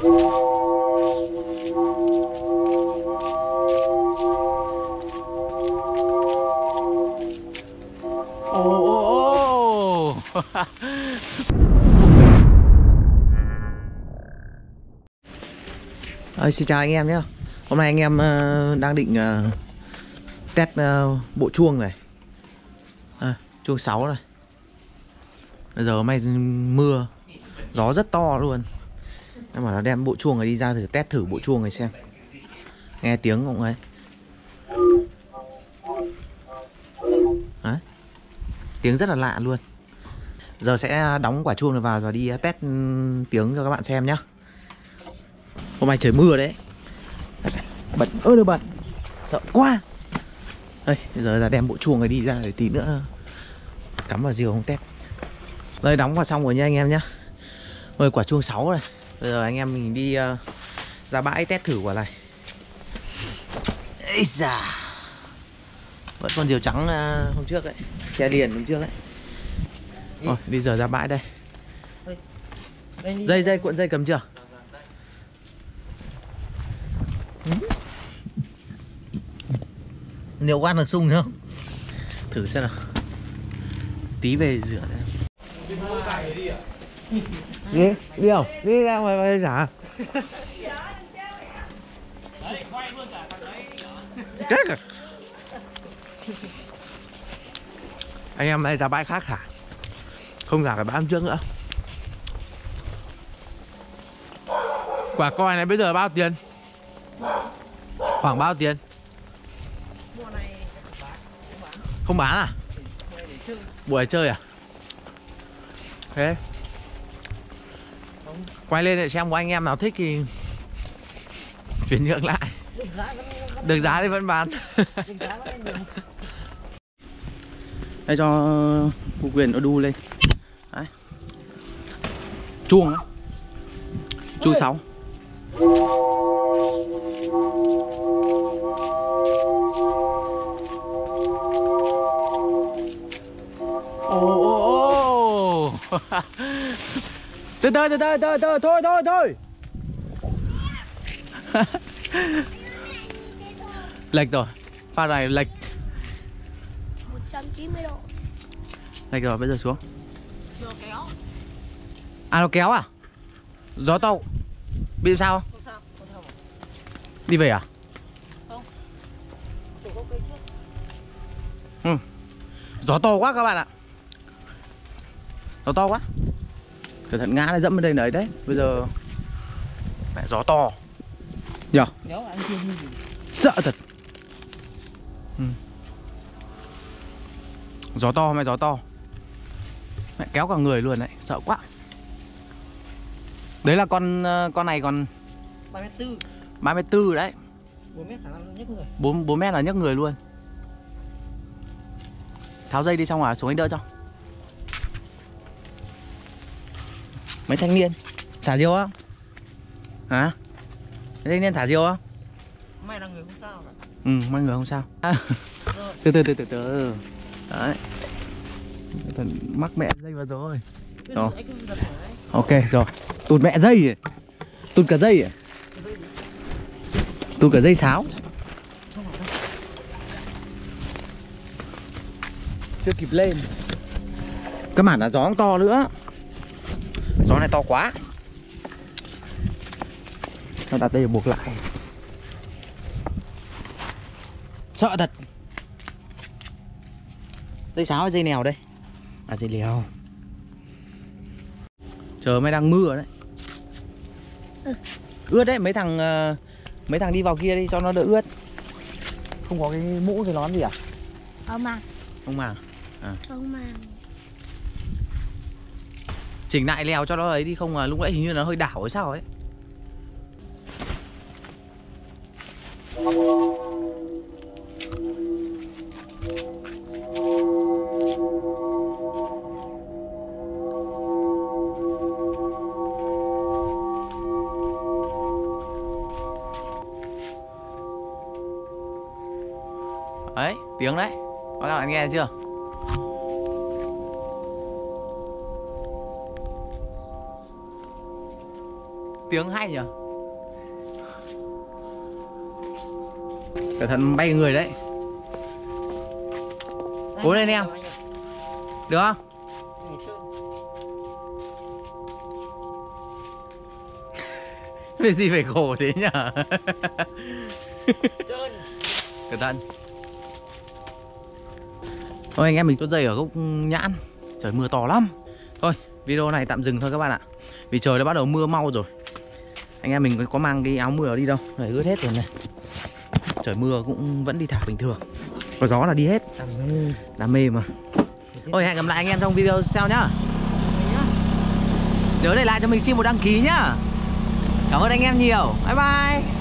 Xin chào anh em nhé. Hôm nay anh em đang định test bộ chuông này, chuông 6 này. Bây giờ hôm nay mưa, gió rất to luôn. Em bảo là đem bộ chuông này đi ra thử test thử bộ chuông này xem. Nghe tiếng không ấy. Đấy. Tiếng rất là lạ luôn. Giờ sẽ đóng quả chuông này vào và đi test tiếng cho các bạn xem nhá. Hôm nay trời mưa đấy. Bật ơi được bật. Sợ quá. Đây, bây giờ là đem bộ chuông này đi ra để tí nữa cắm vào diều không test. Đây, đóng vào xong rồi nha anh em nhá. Rồi quả chuông 6 này. Bây giờ anh em mình đi ra bãi test thử quả này. Ây da. Vẫn còn diều trắng hôm trước ấy, che liền hôm trước ấy. Rồi, bây giờ ra bãi đây. Dây cuộn dây cầm chưa? Liệu có ăn được sung không? Thử xem nào. Tí về rửa đây. Đi không? Đi ra ngoài giả. Chết rồi. Anh em đây ra bãi khác thả. Không giả cái bãi hôm trước nữa. Quả coi này bây giờ bao tiền? Khoảng bao tiền? Không bán à? Buổi chơi à? Thế quay lên để xem có anh em nào thích thì chuyển nhượng lại. Được giá thì vẫn bán. Đây cho cô Quyền nó đu lên. Đấy. Chuông ấy. Chuông 6. Từ từ thôi. Lệch rồi. Pha này lệch 190 độ. Lệch rồi, bây giờ xuống. À, nó kéo à? Gió to. Bị sao không? Không sao. Đi về à? Không. Gió to quá các bạn ạ. Gió to quá. Cẩn thận ngã lại dẫm bên đây đấy đấy. Bây giờ mẹ gió to nhờ. Sợ thật. Gió to mẹ, gió to. Mẹ kéo cả người luôn đấy, sợ quá. Đấy là con này còn 3m4. 3m4 đấy. 4m khả năng nhấc người. 4m là nhấc người luôn. Tháo dây đi xong rồi xuống anh đỡ cho. Mấy thanh niên thả diều không? Hả? Mấy thanh niên thả diều không? May là người không sao cả. May người không sao. Từ từ. Đấy. Mắc mẹ dây vào rồi. Ok rồi. Tụt mẹ dây à? Tụt cả dây à? Tụt cả dây sáo. Chưa kịp lên. Các bản là gió cũng to nữa. Gió này to quá. Nó đặt đây buộc lại. Sợ thật. Dây sáo hay dây nèo đây? À, dây lèo. Trời mới đang mưa đấy. Ướt đấy, mấy thằng đi vào kia đi cho nó đỡ ướt. Không có cái mũ cái nón gì à? Không mang. Không mang à? Không mang. Chỉnh lại lèo cho nó ấy đi, không là lúc nãy hình như nó hơi đảo hay sao ấy. Đấy, tiếng đấy. Các bạn nghe chưa? Tiếng hay nhỉ. Cẩn thận bay người đấy. Cố lên em. Được không? Vì gì phải khổ thế nhỉ? Cẩn thận. Thôi anh em mình tuốt dây ở gốc nhãn. Trời mưa to lắm. Thôi video này tạm dừng thôi các bạn ạ. Vì trời đã bắt đầu mưa mau rồi. Anh em mình có mang cái áo mưa đi đâu. Này ướt hết rồi này. Trời mưa cũng vẫn đi thả bình thường. Có gió là đi hết. Đam mê mà. Thôi hẹn gặp lại anh em trong video sau nhá. Nhớ để lại cho mình xin một đăng ký nhá. Cảm ơn anh em nhiều. Bye bye.